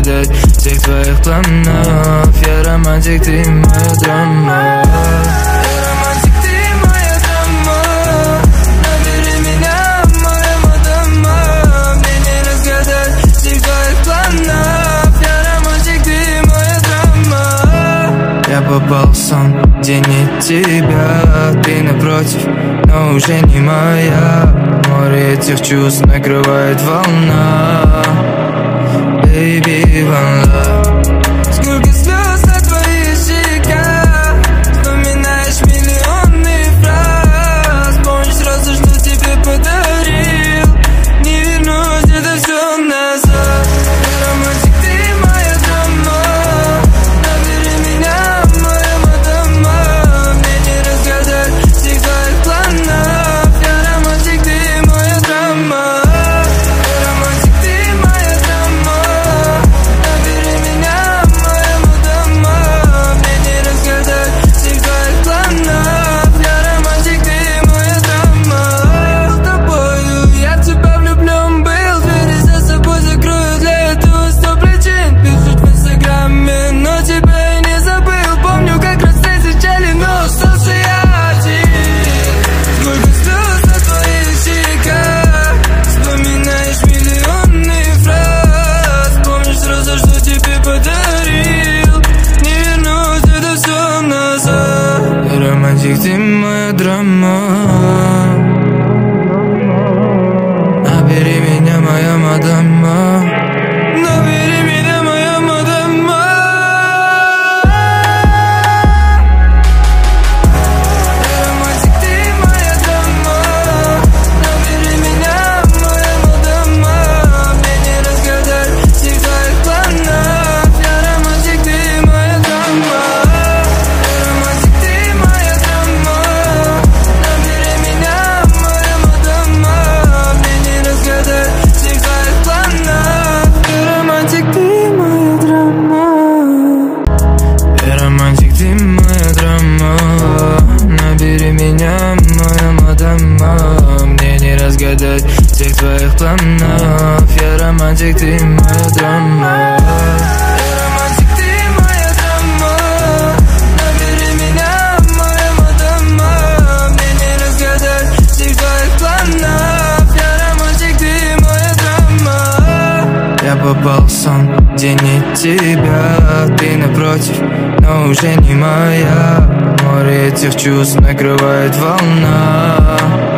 разгадать всех твоих планов. Я романтик, ты моя драма. Я романтик, ты моя драма. Набери меня, моя мадама. Мне не разгадать всех твоих планов. Я романтик, ты моя драма. Я попал в сон, где нет тебя. Ты напротив, но уже не моя. Море этих чувств накрывает волна. Baby, one love. Сколько слез на твоих щеках. Вспоминаешь миллионы фраз. Помнишь сразу, что тебе подарил. Не вернусь, это все назад. Романтик, ты моя драма. Набери меня, моя мадама. Мне не разгадать всех твоих планов. Я романтик, ты моя драма. Я романтик, ты моя драма. Набери меня, моя мадама. Мне не разгадать всех твоих планов. Я романтик, ты моя драма. С тобою я в тебя влюблен был. Двери за собой закрою, для этого 100 причин. Пишут в инстаграме, но тебя я не забыл. Помню, как раз встречали, но остался я один. Сколько слез на твоих щеках. Вспоминаешь миллионы фраз. Помнишь сразу, что тебе подарил. Не вернусь, это все назад. Я романтик, ты моя драма. Набери меня, моя мадама. Набери меня, моя мадама. Я романтик, ты моя драма. Набери меня, моя мадама. Мне не разгадать всех твоих планов. Я романтик, ты моя драма. Я романтик, ты моя драма. Набери меня, моя мадама. Мне не разгадать всех твоих планов. Я романтик, ты моя драма. Я романтик, ты моя драма. Набери меня, моя мадама. Мне не разгадать всех твоих планов. Я романтик, ты моя драма. Я романтик, ты моя драма. Набери меня, моя мадама. Мне не разгадать всех твоих планов. Я романтик, ты моя драма. Я попал в сон, где нет тебя. Ты напротив, но уже не моя. Море этих чувств накрывает волна.